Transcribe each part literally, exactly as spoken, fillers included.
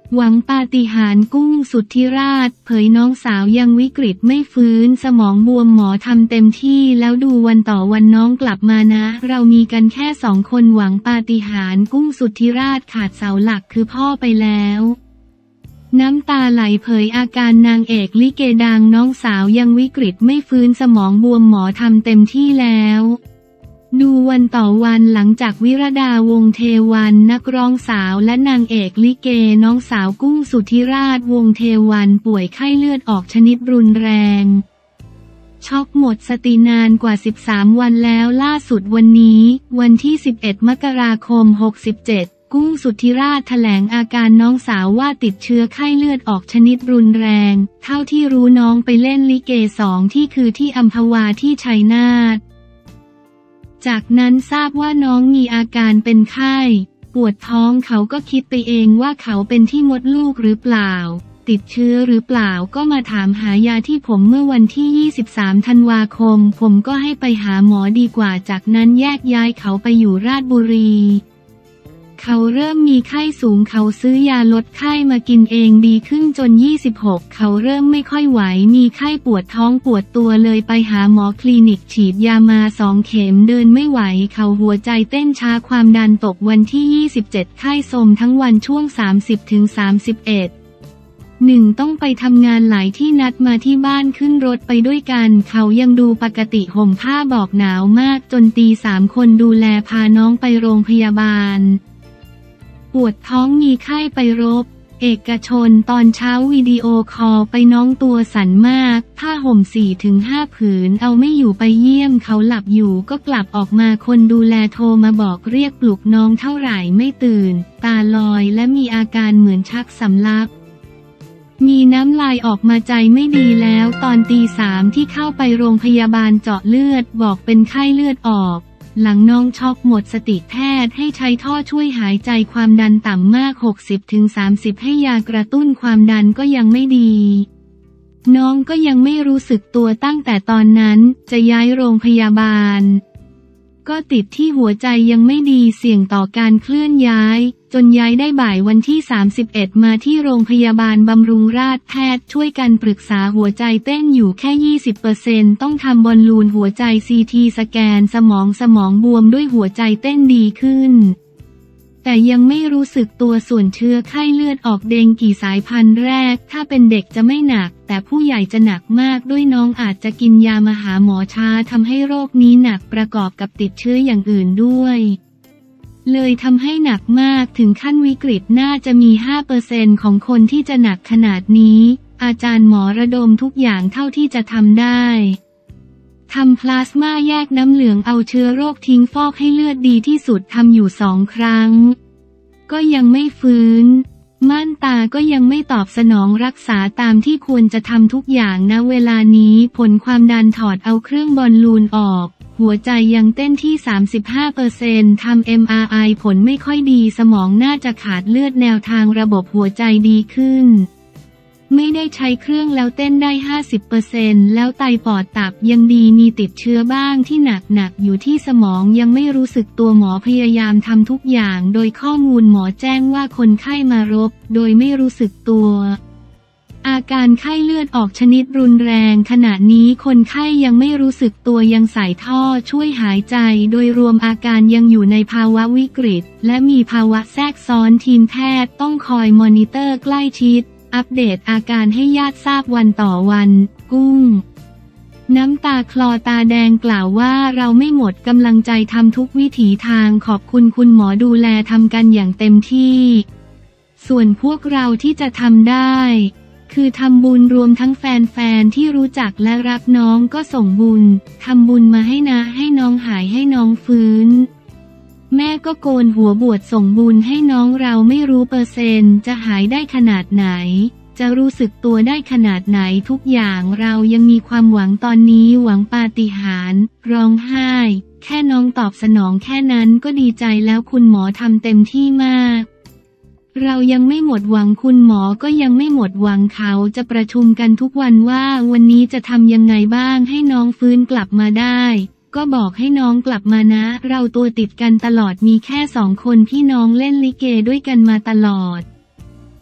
หวังปาฏิหาริย์กุ้งสุทธิราชเผยน้องสาวยังวิกฤตไม่ฟื้นสมองบวมหมอทำเต็มที่แล้วดูวันต่อวันน้องกลับมานะเรามีกันแค่สองคนหวังปาฏิหาริย์กุ้งสุทธิราชขาดเสาหลักคือพ่อไปแล้วน้ำตาไหลเผยอาการนางเอกลิเกดังน้องสาวยังวิกฤตไม่ฟื้นสมองบวมหมอทำเต็มที่แล้วดูวันต่อวันหลังจากวิรดาวงศ์เทวันนักร้องสาวและนางเอกลิเกน้องสาวกุ้งสุทธิราชวงศ์เทวันป่วยไข้เลือดออกชนิดรุนแรงช็อกหมดสตินานกว่าสิบสามวันแล้วล่าสุดวันนี้วันที่สิบเอ็ดมกราคมหกสิบเจ็ดกุ้งสุทธิราชแถลงอาการน้องสาวว่าติดเชื้อไข้เลือดออกชนิดรุนแรงเท่าที่รู้น้องไปเล่นลิเกสองที่คือที่อัมพวาที่ชัยนาทจากนั้นทราบว่าน้องมีอาการเป็นไข้ปวดท้องเขาก็คิดไปเองว่าเขาเป็นที่มดลูกหรือเปล่าติดเชื้อหรือเปล่าก็มาถามหายาที่ผมเมื่อวันที่ยี่สิบสามธันวาคมผมก็ให้ไปหาหมอดีกว่าจากนั้นแยกย้ายเขาไปอยู่ราชบุรีเขาเริ่มมีไข้สูงเขาซื้อยาลดไข้มากินเองดีขึ้นจนยี่สิบหกเขาเริ่มไม่ค่อยไหวมีไข้ปวดท้องปวดตัวเลยไปหาหมอคลินิกฉีดยามาสองเข็มเดินไม่ไหวเขาหัวใจเต้นช้าความดันตกวันที่ยี่สิบเจ็ดไข้ทรมทั้งวันช่วง สามสิบถึงสามสิบเอ็ด หนึ่งต้องไปทำงานหลายที่นัดมาที่บ้านขึ้นรถไปด้วยกันเขายังดูปกติห่มผ้าบอกหนาวมากจนตีสามคนดูแลพาน้องไปโรงพยาบาลปวดท้องมีไข้ไปรบเอกชนตอนเช้าวิดีโอคอลไปน้องตัวสั่นมากผ้าห่ม สี่ถึงห้า ผืนเอาไม่อยู่ไปเยี่ยมเขาหลับอยู่ก็กลับออกมาคนดูแลโทรมาบอกเรียกปลุกน้องเท่าไหร่ไม่ตื่นตาลอยและมีอาการเหมือนชักสำลักมีน้ำลายออกมาใจไม่ดีแล้วตอนตีสามที่เข้าไปโรงพยาบาลเจาะเลือดบอกเป็นไข้เลือดออกหลังน้องช็อกหมดสติแพทย์ให้ใช้ท่อช่วยหายใจความดันต่ำมาก หกสิบถึงสามสิบ ให้ยากระตุ้นความดันก็ยังไม่ดีน้องก็ยังไม่รู้สึกตัวตั้งแต่ตอนนั้นจะย้ายโรงพยาบาลก็ติดที่หัวใจยังไม่ดีเสี่ยงต่อการเคลื่อนย้ายจนย้ายได้บ่ายวันที่สามสิบเอ็ดมาที่โรงพยาบาลบำรุงราษฎร์แพทย์ช่วยกันปรึกษาหัวใจเต้นอยู่แค่ ยี่สิบเปอร์เซ็นต์ ต้องทำบอลลูนหัวใจซีทีสแกนสมองสมองบวมด้วยหัวใจเต้นดีขึ้นแต่ยังไม่รู้สึกตัวส่วนเชื้อไข้เลือดออกเดงกี่สายพันธุ์แรกถ้าเป็นเด็กจะไม่หนักแต่ผู้ใหญ่จะหนักมากด้วยน้องอาจจะกินยามาหาหมอช้าทำให้โรคนี้หนักประกอบกับติดเชื้ออย่างอื่นด้วยเลยทำให้หนักมากถึงขั้นวิกฤตน่าจะมี ห้าเปอร์เซ็นต์ ของคนที่จะหนักขนาดนี้อาจารย์หมอระดมทุกอย่างเท่าที่จะทำได้ทำพลาสมาแยกน้ำเหลืองเอาเชื้อโรคทิ้งฟอกให้เลือดดีที่สุดทำอยู่สองครั้งก็ยังไม่ฟื้นม่านตาก็ยังไม่ตอบสนองรักษาตามที่ควรจะทำทุกอย่างนะเวลานี้ผลความดันถอดเอาเครื่องบอลลูนออกหัวใจยังเต้นที่ สามสิบห้าเปอร์เซ็นต์ ทำ เอ็ม อาร์ ไอ ผลไม่ค่อยดีสมองน่าจะขาดเลือดแนวทางระบบหัวใจดีขึ้นไม่ได้ใช้เครื่องแล้วเต้นได้ ห้าสิบเปอร์เซ็นต์ แล้วไตปอดตับยังดีมีติดเชื้อบ้างที่หนักๆอยู่ที่สมองยังไม่รู้สึกตัวหมอพยายามทำทุกอย่างโดยข้อมูลหมอแจ้งว่าคนไข้มารบโดยไม่รู้สึกตัวอาการไข้เลือดออกชนิดรุนแรงขณะนี้คนไข้ยังไม่รู้สึกตัวยังใส่ท่อช่วยหายใจโดยรวมอาการยังอยู่ในภาวะวิกฤตและมีภาวะแทรกซ้อนทีมแพทย์ต้องคอยมอนิเตอร์ใกล้ชิดอัปเดตอาการให้ญาติทราบวันต่อวันกุ้งน้ำตาคลอตาแดงกล่าวว่าเราไม่หมดกำลังใจทำทุกวิถีทางขอบคุณคุณหมอดูแลทำกันอย่างเต็มที่ส่วนพวกเราที่จะทำได้คือทำบุญรวมทั้งแฟนๆที่รู้จักและรักน้องก็ส่งบุญทำบุญมาให้นะให้น้องหายให้น้องฟื้นแม่ก็โกนหัวบวชส่งบุญให้น้องเราไม่รู้เปอร์เซ็นต์จะหายได้ขนาดไหนจะรู้สึกตัวได้ขนาดไหนทุกอย่างเรายังมีความหวังตอนนี้หวังปาฏิหาริย์ร้องไห้แค่น้องตอบสนองแค่นั้นก็ดีใจแล้วคุณหมอทำเต็มที่มากเรายังไม่หมดหวังคุณหมอก็ยังไม่หมดหวังเขาจะประชุมกันทุกวันว่าวันนี้จะทำยังไงบ้างให้น้องฟื้นกลับมาได้ก็บอกให้น้องกลับมานะเราตัวติดกันตลอดมีแค่สองคนพี่น้องเล่นลิเกด้วยกันมาตลอด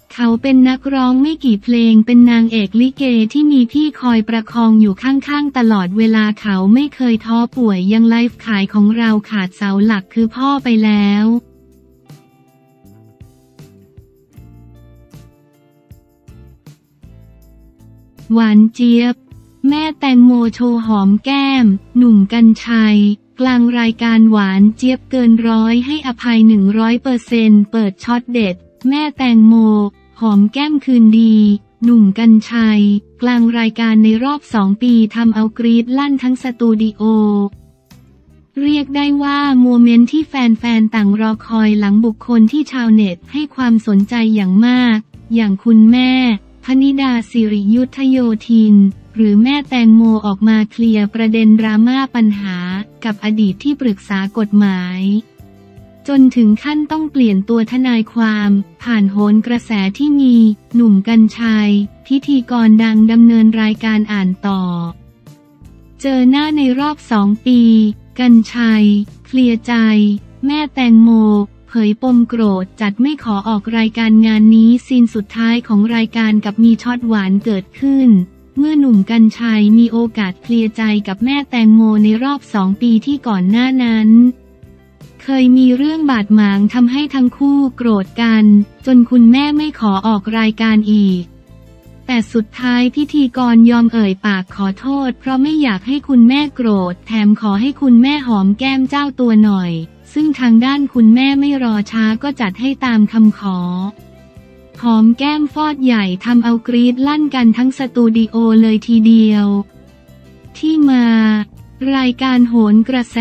เขาเป็นนักร้องไม่กี่เพลงเป็นนางเอกลิเกที่มีพี่คอยประคองอยู่ข้างๆตลอดเวลาเขาไม่เคยท้อป่วยยังไลฟ์ขายของเราขาดเสาหลักคือพ่อไปแล้วหวานเจี๊ยบแม่แตงโมโชว์หอมแก้มหนุ่มกรรชัยกลางรายการหวานเจี๊ยบเกินร้อยให้อภัยหนึ่งร้อยเปอร์เซ็นต์เปิดช็อตเด็ดแม่แตงโมหอมแก้มคืนดีหนุ่มกรรชัยกลางรายการในรอบสองปีทำเอากรี๊ดลั่นทั้งสตูดิโอเรียกได้ว่าโมเมนต์ที่แฟนๆต่างรอคอยหลังบุคคลที่ชาวเน็ตให้ความสนใจอย่างมากอย่างคุณแม่พนิดาสิริยุทธโยธินหรือแม่แตงโมออกมาเคลียร์ประเด็นดราม่าปัญหากับอดีตที่ปรึกษากฎหมายจนถึงขั้นต้องเปลี่ยนตัวทนายความผ่านโหนกระแสที่มีหนุ่มกรรชัยพิธีกรดังดำเนินรายการอ่านต่อเจอหน้าในรอบสองปีกรรชัยเคลียร์ใจแม่แตงโมเผยปมโกรธจัดไม่ขอออกรายการงานนี้ซีนสุดท้ายของรายการกับมีช็อตหวานเกิดขึ้นเมื่อหนุ่มกรรชัยมีโอกาสเคลียร์ใจกับแม่แตงโมในรอบสองปีที่ก่อนหน้านั้นเคยมีเรื่องบาดหมางทำให้ทั้งคู่โกรธกันจนคุณแม่ไม่ขอออกรายการอีกแต่สุดท้ายพิธีกรยอมเอ่ยปากขอโทษเพราะไม่อยากให้คุณแม่โกรธแถมขอให้คุณแม่หอมแก้มเจ้าตัวหน่อยซึ่งทางด้านคุณแม่ไม่รอช้าก็จัดให้ตามคำขอหอมแก้มฟอดใหญ่ทำเอากรี๊ดลั่นกันทั้งสตูดิโอเลยทีเดียวที่มารายการโหนกระแส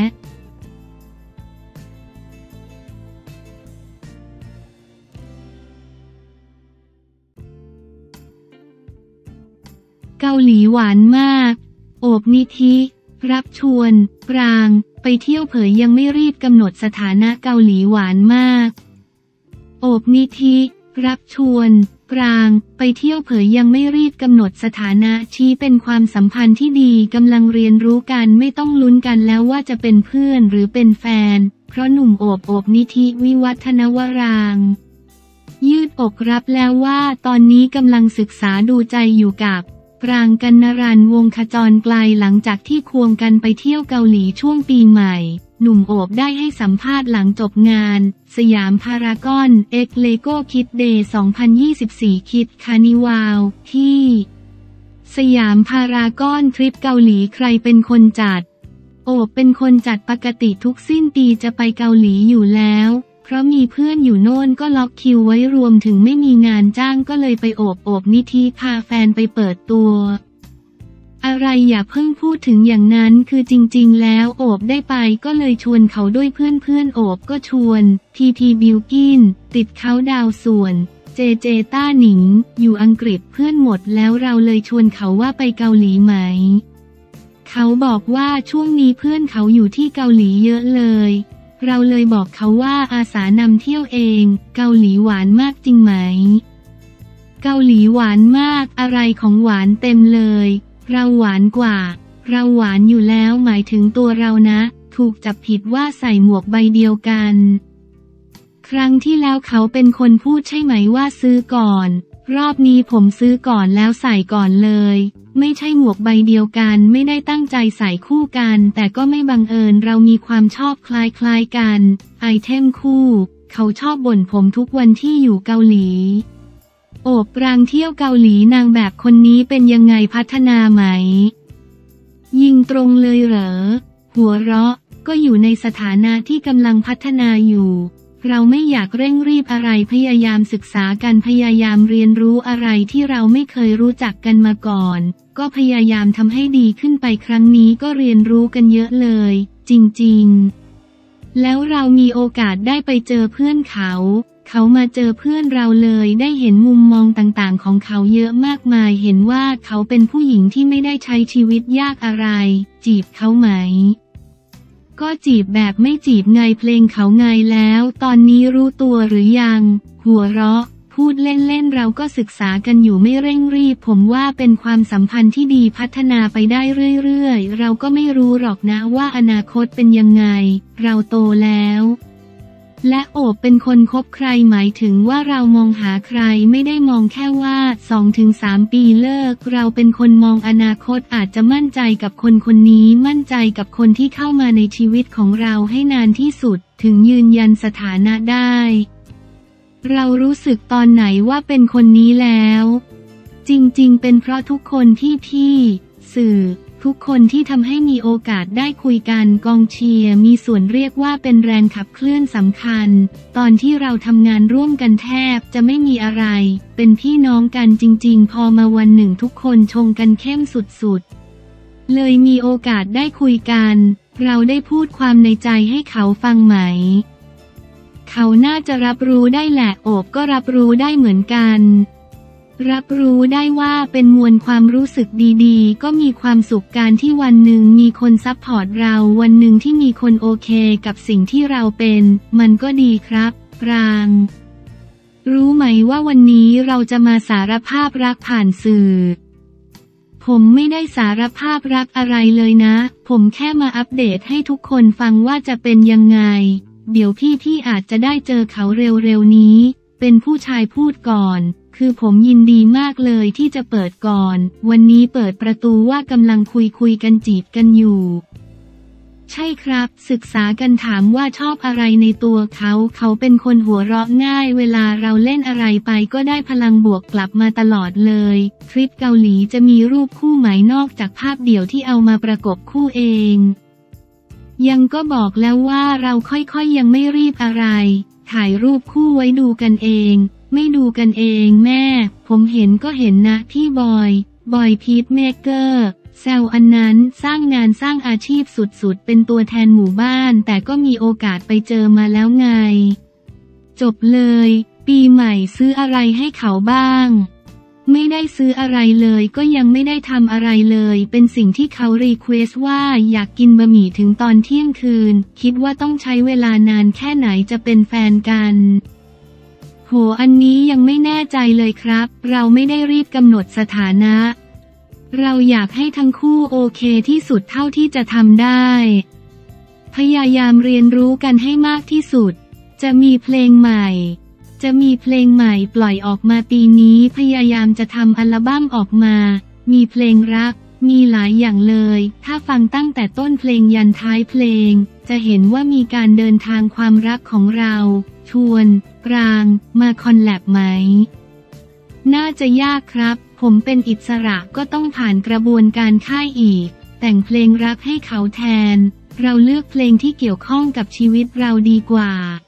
เกาหลีหวานมากโอบนิธิรับชวนปรางไปเที่ยวเผยยังไม่รีบกำหนดสถานะเกาหลีหวานมากโอบนิธิรับชวนปรางไปเที่ยวเผยยังไม่รีบกำหนดสถานะชี้เป็นความสัมพันธ์ที่ดีกำลังเรียนรู้กันไม่ต้องลุ้นกันแล้วว่าจะเป็นเพื่อนหรือเป็นแฟนเพราะหนุ่มโอบโอบนิธิวิวัฒนวรางค์ยืดอกรับแล้วว่าตอนนี้กำลังศึกษาดูใจอยู่กับปรางกนรันวงศ์ขจรไกลหลังจากที่ควงกันไปเที่ยวเกาหลีช่วงปีใหม่หนุ่มโอบได้ให้สัมภาษณ์หลังจบงานสยามพารากอนเอ็กเลโก้คิดเดย์สองพันยี่สิบสี่คิดคานิวาลที่สยามพารากอนทริปเกาหลีใครเป็นคนจัดโอบเป็นคนจัดปกติทุกสิ้นปีจะไปเกาหลีอยู่แล้วเพราะมีเพื่อนอยู่โน่นก็ล็อกคิวไว้รวมถึงไม่มีงานจ้างก็เลยไปโอบโอบนิธิพาแฟนไปเปิดตัวอะไรอย่าเพิ่งพูดถึงอย่างนั้นคือจริงๆแล้วโอบได้ไปก็เลยชวนเขาด้วยเพื่อนๆโอบก็ชวนทีทีบิลกินติดเขาดาวส่วนเจเจต้าหนิงอยู่อังกฤษเพื่อนหมดแล้วเราเลยชวนเขาว่าไปเกาหลีไหมเขาบอกว่าช่วงนี้เพื่อนเขาอยู่ที่เกาหลีเยอะเลยเราเลยบอกเขาว่าอาสานำเที่ยวเองเกาหลีหวานมากจริงไหมเกาหลีหวานมากอะไรของหวานเต็มเลยเราหวานกว่าเราหวานอยู่แล้วหมายถึงตัวเรานะถูกจับผิดว่าใส่หมวกใบเดียวกันครั้งที่แล้วเขาเป็นคนพูดใช่ไหมว่าซื้อก่อนรอบนี้ผมซื้อก่อนแล้วใส่ก่อนเลยไม่ใช่หมวกใบเดียวกันไม่ได้ตั้งใจใส่คู่กันแต่ก็ไม่บังเอิญเรามีความชอบคล้ายๆกันไอเทมคู่เขาชอบบ่นผมทุกวันที่อยู่เกาหลีโอบปรางเที่ยวเกาหลีนางแบบคนนี้เป็นยังไงพัฒนาไหมยิงตรงเลยเหรอหัวเราะก็อยู่ในสถานะที่กำลังพัฒนาอยู่เราไม่อยากเร่งรีบอะไรพยายามศึกษากันพยายามเรียนรู้อะไรที่เราไม่เคยรู้จักกันมาก่อนก็พยายามทำให้ดีขึ้นไปครั้งนี้ก็เรียนรู้กันเยอะเลยจริงๆแล้วเรามีโอกาสได้ไปเจอเพื่อนเขาเขามาเจอเพื่อนเราเลยได้เห็นมุมมองต่างๆของเขาเยอะมากมายเห็นว่าเขาเป็นผู้หญิงที่ไม่ได้ใช้ชีวิตยากอะไรจีบเขาไหมก็จีบแบบไม่จีบไงเพลงเขาไงแล้วตอนนี้รู้ตัวหรือยังหัวเราะพูดเล่นๆเราก็ศึกษากันอยู่ไม่เร่งรีบผมว่าเป็นความสัมพันธ์ที่ดีพัฒนาไปได้เรื่อยๆเราก็ไม่รู้หรอกนะว่าอนาคตเป็นยังไงเราโตแล้วและโอบเป็นคนคบใครหมายถึงว่าเรามองหาใครไม่ได้มองแค่ว่า สองถึงสาม ปีเลิกเราเป็นคนมองอนาคตอาจจะมั่นใจกับคนคนนี้มั่นใจกับคนที่เข้ามาในชีวิตของเราให้นานที่สุดถึงยืนยันสถานะได้เรารู้สึกตอนไหนว่าเป็นคนนี้แล้วจริงๆเป็นเพราะทุกคนที่พี่สื่อทุกคนที่ทำให้มีโอกาสได้คุยกันกองเชียร์มีส่วนเรียกว่าเป็นแรงขับเคลื่อนสำคัญตอนที่เราทำงานร่วมกันแทบจะไม่มีอะไรเป็นพี่น้องกันจริงๆพอมาวันหนึ่งทุกคนชงกันเข้มสุดๆเลยมีโอกาสได้คุยกันเราได้พูดความในใจให้เขาฟังไหมเขาน่าจะรับรู้ได้แหละโอบก็รับรู้ได้เหมือนกันรับรู้ได้ว่าเป็นมวลความรู้สึกดีๆก็มีความสุขการที่วันหนึ่งมีคนซัพพอร์ตเราวันหนึ่งที่มีคนโอเคกับสิ่งที่เราเป็นมันก็ดีครับปรางรู้ไหมว่าวันนี้เราจะมาสารภาพรักผ่านสื่อผมไม่ได้สารภาพรักอะไรเลยนะผมแค่มาอัปเดตให้ทุกคนฟังว่าจะเป็นยังไงเดี๋ยวพี่ๆอาจจะได้เจอเขาเร็วๆนี้เป็นผู้ชายพูดก่อนคือผมยินดีมากเลยที่จะเปิดก่อนวันนี้เปิดประตูว่ากำลังคุยคุยกันจีบกันอยู่ใช่ครับศึกษากันถามว่าชอบอะไรในตัวเขาเขาเป็นคนหัวเราะง่ายเวลาเราเล่นอะไรไปก็ได้พลังบวกกลับมาตลอดเลยทริปเกาหลีจะมีรูปคู่ไหมนอกจากภาพเดี่ยวที่เอามาประกบคู่เองยังก็บอกแล้วว่าเราค่อยๆยังไม่รีบอะไรถ่ายรูปคู่ไว้ดูกันเองไม่ดูกันเองแม่ผมเห็นก็เห็นนะพี่บอยบอยพีทเมเกอร์แซวอันนั้นสร้างงานสร้างอาชีพสุดๆเป็นตัวแทนหมู่บ้านแต่ก็มีโอกาสไปเจอมาแล้วไงจบเลยปีใหม่ซื้ออะไรให้เขาบ้างไม่ได้ซื้ออะไรเลยก็ยังไม่ได้ทำอะไรเลยเป็นสิ่งที่เขารีเควสว่าอยากกินบะหมี่ถึงตอนเที่ยงคืนคิดว่าต้องใช้เวลานานแค่ไหนจะเป็นแฟนกันโหอันนี้ยังไม่แน่ใจเลยครับเราไม่ได้รีบกำหนดสถานะเราอยากให้ทั้งคู่โอเคที่สุดเท่าที่จะทำได้พยายามเรียนรู้กันให้มากที่สุดจะมีเพลงใหม่จะมีเพลงใหม่ปล่อยออกมาปีนี้พยายามจะทำอัลบั้มออกมามีเพลงรักมีหลายอย่างเลยถ้าฟังตั้งแต่ต้นเพลงยันท้ายเพลงจะเห็นว่ามีการเดินทางความรักของเราชวนปรางมาคอลแลบไหมน่าจะยากครับผมเป็นอิสระก็ต้องผ่านกระบวนการค่ายอีกแต่งเพลงรักให้เขาแทนเราเลือกเพลงที่เกี่ยวข้องกับชีวิตเราดีกว่า